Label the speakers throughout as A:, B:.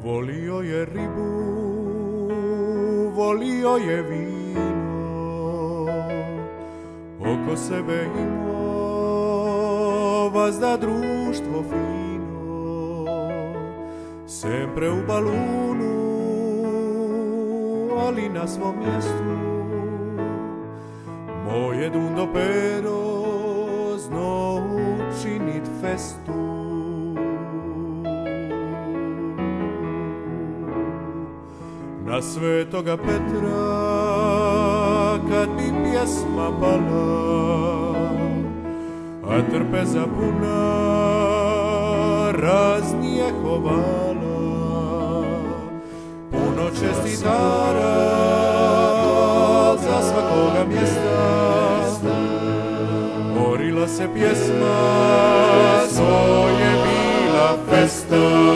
A: Volio je ribu, volio je vino, oko sebe imao vazda društvo fino, sempre u balunu, ali na svom mjestu. Moje dundo pero zno učinit festu. Na Svetoga Petra kad bi pjesma pala, a trpeza puna raznije hovala, puno čestitara za svakoga mjesta, orila se pjesma, to je bila festa.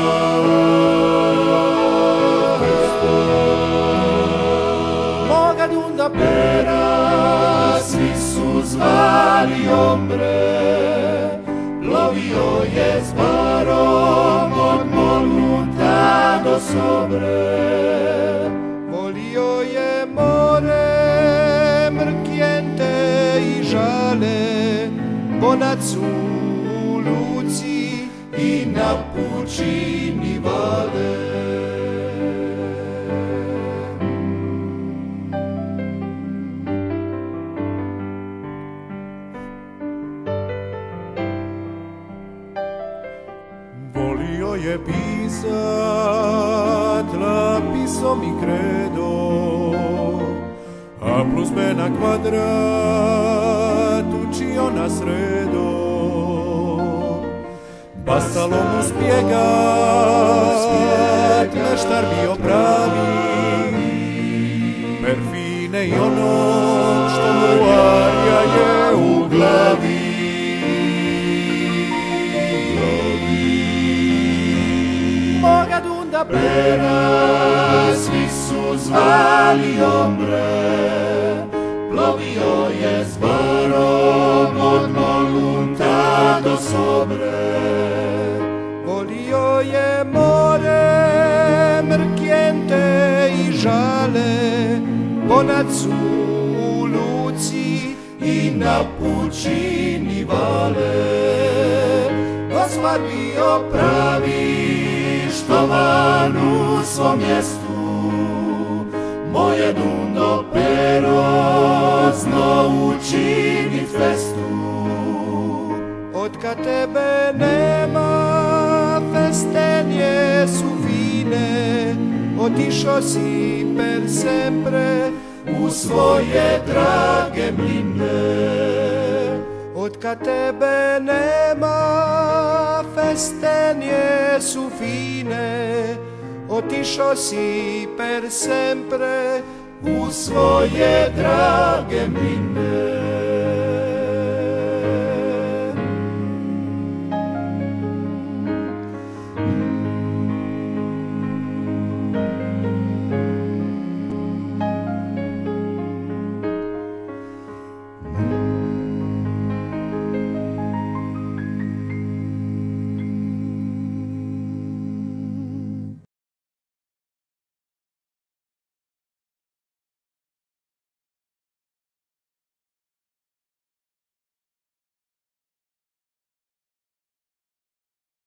A: Dunda pera, svi su zvali ombre, plovio je s barom od Moluta do Sobre. Volio je more, mrkjente i žale, bonac u luci i na pučini vale. Volio je pisat lapisom i kredo, a plus B na kvadrat učio na sredo. Basalom uspjegat, meštar bio pravi, perfine i ono što mu arja je u glavi. Moga dunda pera, svi su zvali ombre, plovio je s barom od Molunta do Sobre. Volio je more, mrkjente i žale, bonac u luci i na pučini vale. Gospar bio pravi, štovan u svom mjestu, moje dundo pero zno učinit festu. Otkad tebe nema, festenje su fine, otišo si per sempre u svoje drage mline. Otkad tebe nema, festenje su fine, otišo si per sempre u svoje drage mline.